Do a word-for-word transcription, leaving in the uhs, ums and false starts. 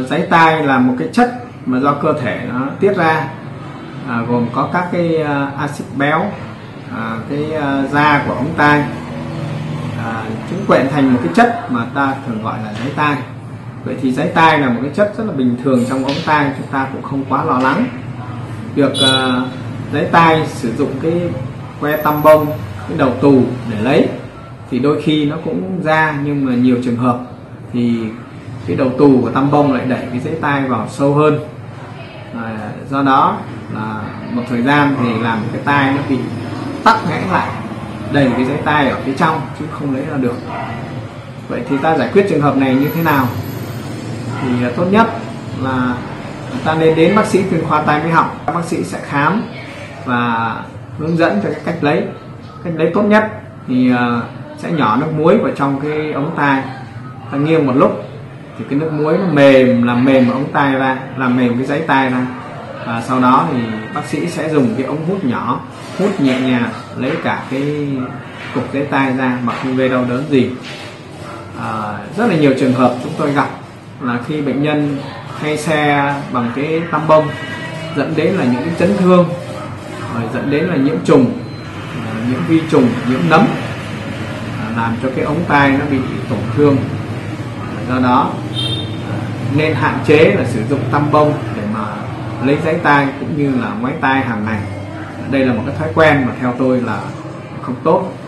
giấy tai là một cái chất mà do cơ thể nó tiết ra, à, gồm có các cái uh, axit béo, à, cái uh, da của ống tai, à, chúng quyện thành một cái chất mà ta thường gọi là giấy tai. Vậy thì giấy tai là một cái chất rất là bình thường trong ống tai, chúng ta cũng không quá lo lắng. Việc uh, giấy tai sử dụng cái que tăm bông, cái đầu tù để lấy thì đôi khi nó cũng ra, nhưng mà nhiều trường hợp thì cái đầu tù của tăm bông lại đẩy cái giấy tai vào sâu hơn, à, do đó là một thời gian thì làm cái tai nó bị tắc nghẽn lại, đầy cái giấy tai ở phía trong chứ không lấy ra được. Vậy thì ta giải quyết trường hợp này như thế nào? Thì tốt nhất là ta nên đến bác sĩ chuyên khoa tai mũi họng. Các bác sĩ sẽ khám và hướng dẫn cho cái cách lấy. Cách lấy tốt nhất thì sẽ nhỏ nước muối vào trong cái ống tai, ta nghiêng một lúc thì cái nước muối nó mềm, làm mềm ống tai ra, làm mềm cái giấy tai ra, và sau đó thì bác sĩ sẽ dùng cái ống hút nhỏ hút nhẹ nhàng lấy cả cái cục giấy tai ra mà không gây đau đớn gì. À, rất là nhiều trường hợp chúng tôi gặp là khi bệnh nhân hay xe bằng cái tăm bông dẫn đến là những cái chấn thương, rồi dẫn đến là nhiễm trùng, nhiễm vi trùng, nhiễm nấm, làm cho cái ống tai nó bị tổn thương. Do đó nên hạn chế là sử dụng tăm bông để mà lấy giấy tai cũng như là ngoáy tai hàng ngày. Đây là một cái thói quen mà theo tôi là không tốt.